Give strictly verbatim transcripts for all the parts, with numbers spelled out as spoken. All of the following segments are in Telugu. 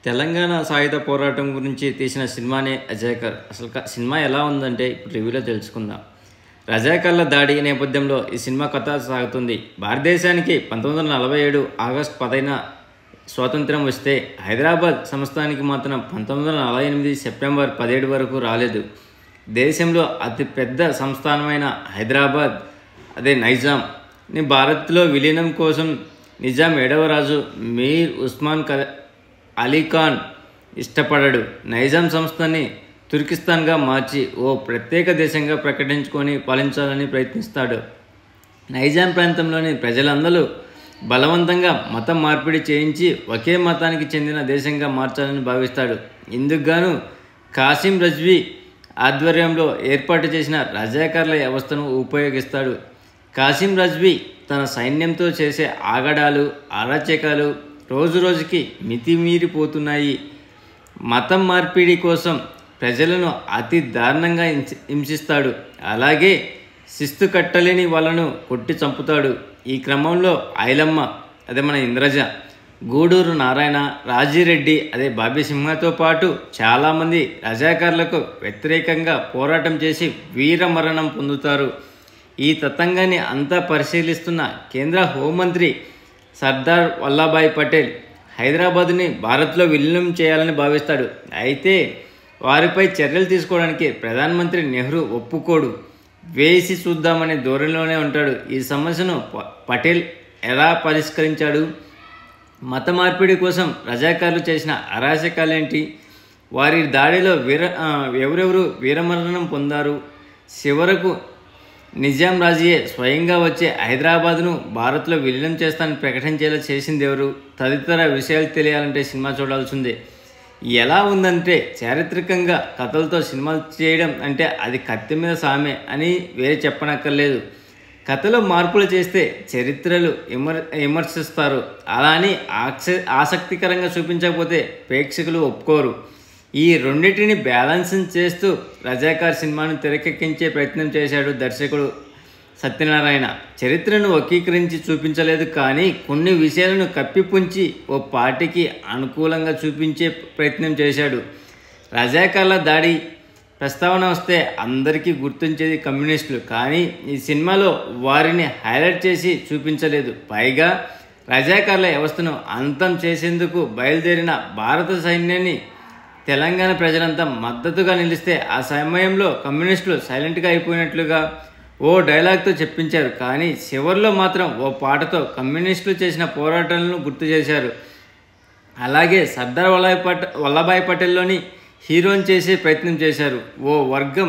తెలంగాణ సాయుధ పోరాటం గురించి తీసిన సినిమానే రజాకర్. అసలు సినిమా ఎలా ఉందంటే ఇప్పుడు రివ్యూలో తెలుసుకుందాం. రజాకర్ల దాడి నేపథ్యంలో ఈ సినిమా కథ సాగుతుంది. భారతదేశానికి పంతొమ్మిది వందల నలభై ఏడు ఆగస్టు పదిన స్వాతంత్రం వస్తే హైదరాబాద్ సంస్థానానికి మాత్రం పంతొమ్మిది వందల నలభై ఎనిమిది సెప్టెంబర్ పదిహేడు వరకు రాలేదు. దేశంలో అతి పెద్ద సంస్థానమైన హైదరాబాద్ అదే నైజాంని భారత్లో విలీనం కోసం నిజాం ఏడవ రాజు మీర్ ఉస్మాన్ అలీఖాన్ ఇష్టపడడు. నైజాం సంస్థని తుర్కిస్తాన్గా మార్చి ఓ ప్రత్యేక దేశంగా ప్రకటించుకొని పాలించాలని ప్రయత్నిస్తాడు. నైజాం ప్రాంతంలోని ప్రజలందరూ బలవంతంగా మతం మార్పిడి చేయించి ఒకే మతానికి చెందిన దేశంగా మార్చాలని భావిస్తాడు. ఇందుకుగాను కాసిం రజ్వీ ఆధ్వర్యంలో ఏర్పాటు చేసిన రజాకర్ల వ్యవస్థను ఉపయోగిస్తాడు. కాసిం రజ్వీ తన సైన్యంతో చేసే ఆగడాలు అరాచకాలు రోజు రోజుకి మితిమీరిపోతున్నాయి. మతం మార్పిడి కోసం ప్రజలను అతి దారుణంగా హింసిస్తాడు. అలాగే శిస్తు కట్టలేని వాళ్ళను కొట్టి చంపుతాడు. ఈ క్రమంలో ఐలమ్మ అదే మన ఇంద్రజ, గూడూరు నారాయణ, రాజిరెడ్డి అదే బాబీ సింహతో పాటు చాలామంది రజాకర్లకు వ్యతిరేకంగా పోరాటం చేసి వీరమరణం పొందుతారు. ఈ తతంగాన్ని అంతా పరిశీలిస్తున్న కేంద్ర హోంమంత్రి సర్దార్ వల్లభాయ్ పటేల్ హైదరాబాద్ని భారత్లో విలీనం చేయాలని భావిస్తాడు. అయితే వారిపై చర్యలు తీసుకోవడానికి ప్రధానమంత్రి నెహ్రూ ఒప్పుకోడు. వేసి చూద్దామనే ధోరణిలోనే ఉంటాడు. ఈ సమస్యను పటేల్ ఎలా పరిష్కరించాడు? మత మార్పిడి కోసం రజాకార్లు చేసిన అరాచకాలేంటి? వారి దాడిలో వీర ఎవరెవరు వీరమరణం పొందారు? చివరకు నిజాం రాజుయే స్వయంగా వచ్చే హైదరాబాద్ను భారత్లో విలీనం చేస్తానని ప్రకటించేలా చేసింది ఎవరు? తదితర విషయాలు తెలియాలంటే సినిమా చూడాల్సిందే. ఎలా ఉందంటే చారిత్రకంగా కథలతో సినిమాలు చేయడం అంటే అది కత్తి మీద సామే అని వేరే చెప్పనక్కర్లేదు. కథలో మార్పులు చేస్తే చరిత్రలు విమర్ విమర్శిస్తారు. అలా అని ఆస ఆసక్తికరంగా చూపించకపోతే ప్రేక్షకులు ఒప్పుకోరు. ఈ రెండింటిని బ్యాలెన్సింగ్ చేస్తూ రజాకార్ సినిమాను తెరకెక్కించే ప్రయత్నం చేశాడు దర్శకుడు సత్యనారాయణ. చరిత్రను వక్రీకరించి చూపించలేదు, కానీ కొన్ని విషయాలను కప్పిపుంచి ఓ పార్టీకి అనుకూలంగా చూపించే ప్రయత్నం చేశాడు. రజాకార్ల దాడి ప్రస్తావన వస్తే అందరికీ గుర్తించేది కమ్యూనిస్టులు, కానీ ఈ సినిమాలో వారిని హైలైట్ చేసి చూపించలేదు. పైగా రజాకార్ల వ్యవస్థను అంతం చేసేందుకు బయలుదేరిన భారత సైన్యాన్ని తెలంగాణ ప్రజలంతా మద్దతుగా నిలిస్తే ఆ సమయంలో కమ్యూనిస్టులు సైలెంట్గా అయిపోయినట్లుగా ఓ డైలాగ్తో చెప్పించారు. కానీ చివరిలో మాత్రం ఓ పాటతో కమ్యూనిస్టులు చేసిన పోరాటాలను గుర్తు చేశారు. అలాగే సర్దార్ వల్లభాయ్ పటేల్ వల్లభాయ్ పటేల్లోని హీరోని చేసే ప్రయత్నం చేశారు. ఓ వర్గం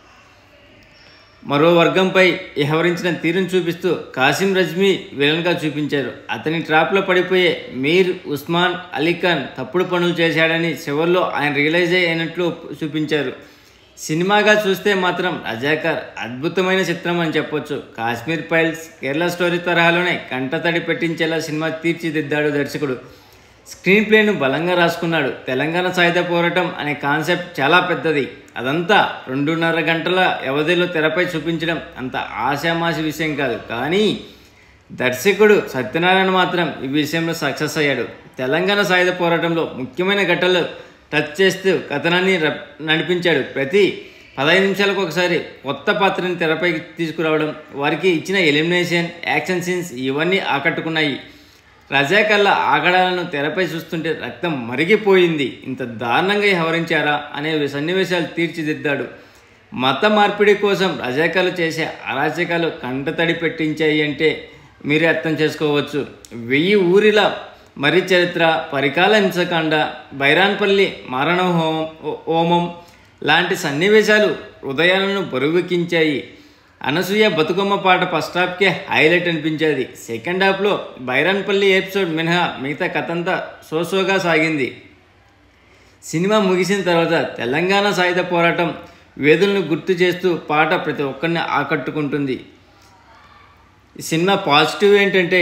మరో వర్గంపై వ్యవహరించిన తీరును చూపిస్తూ కాసిం రజ్వీ విలన్గా చూపించారు. అతని ట్రాప్లో పడిపోయే మీర్ ఉస్మాన్ అలీఖాన్ తప్పుడు పనులు చేశాడని చివరిలో ఆయన రియలైజ్ అయినట్లు చూపించారు. సినిమాగా చూస్తే మాత్రం రజాకర్ అద్భుతమైన చిత్రం అని చెప్పొచ్చు. కాశ్మీర్ ఫైల్స్, కేరళ స్టోరీ తరహాలోనే కంటతడి పెట్టించేలా సినిమా తీర్చిదిద్దాడు దర్శకుడు. స్క్రీన్ ప్లేను బలంగా రాసుకున్నాడు. తెలంగాణ సాయుధ పోరాటం అనే కాన్సెప్ట్ చాలా పెద్దది. అదంతా రెండున్నర గంటల వ్యవధిలో తెరపై చూపించడం అంత ఆశామాషి విషయం కాదు. కానీ దర్శకుడు సత్యనారాయణ మాత్రం ఈ విషయంలో సక్సెస్ అయ్యాడు. తెలంగాణ సాయుధ పోరాటంలో ముఖ్యమైన ఘట్టాలు టచ్ చేస్తూ కథనాన్ని నడిపించాడు. ప్రతి పదహైదు నిమిషాలకు ఒకసారి కొత్త పాత్రని తెరపై తీసుకురావడం, వారికి ఇచ్చిన ఎలిమినేషన్, యాక్షన్ సీన్స్ ఇవన్నీ ఆకట్టుకున్నాయి. రజాకర్ల ఆగడాలను తెరపై చూస్తుంటే రక్తం మరిగిపోయింది. ఇంత దారుణంగా వ్యవహరించారా అనే సన్నివేశాలు తీర్చిదిద్దాడు. మత మార్పిడి కోసం రజాకర్లు చేసే అరాచకాలు కంటతడి పెట్టించాయి అంటే మీరే అర్థం చేసుకోవచ్చు. వెయ్యి ఊరిల మరి చరిత్ర, పరికాల హింసకాండ, బైరాన్పల్లి మారణ హోమం హోమం లాంటి సన్నివేశాలు హృదయాలను బరువెక్కించాయి. అనసూయ బతుకమ్మ పాట ఫస్ట్ హాఫ్కే హైలైట్ అనిపించేది. సెకండ్ హాఫ్లో బైరాన్పల్లి ఎపిసోడ్ మినహా మిగతా కథంతా సోసోగా సాగింది. సినిమా ముగిసిన తర్వాత తెలంగాణ సాయుధ పోరాటం వేదులను గుర్తు చేస్తూ పాట ప్రతి ఒక్కరిని ఆకట్టుకుంటుంది. ఈ సినిమా పాజిటివ్ ఏంటంటే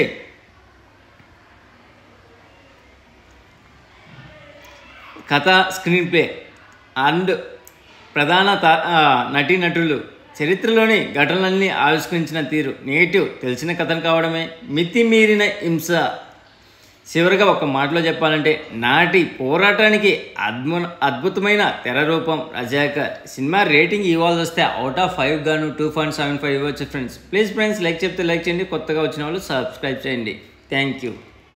కథ, స్క్రీన్ ప్లే అండ్ ప్రధాన నటీనటులు చరిత్రలోని ఘటనలన్నీ ఆవిష్కరించిన తీరు. నెగిటివ్ తెలిసిన కథలు కావడమే, మితిమీరిన హింస చివరిగా ఒక మాటలో చెప్పాలంటే నాటి పోరాటానికి అద్భు అద్భుతమైన తెర రూపం రజాకర్. సినిమా రేటింగ్ ఇవాళ వస్తే అవుట్ ఆఫ్ ఫైవ్ గాను టూ పాయింట్ సెవెన్ ఫైవ్ ఇవ్వచ్చు ఫ్రెండ్స్. ప్లీజ్ ఫ్రెండ్స్ లైక్ చెప్తే లైక్ చేయండి, కొత్తగా వచ్చిన వాళ్ళు సబ్స్క్రైబ్ చేయండి. Thank you.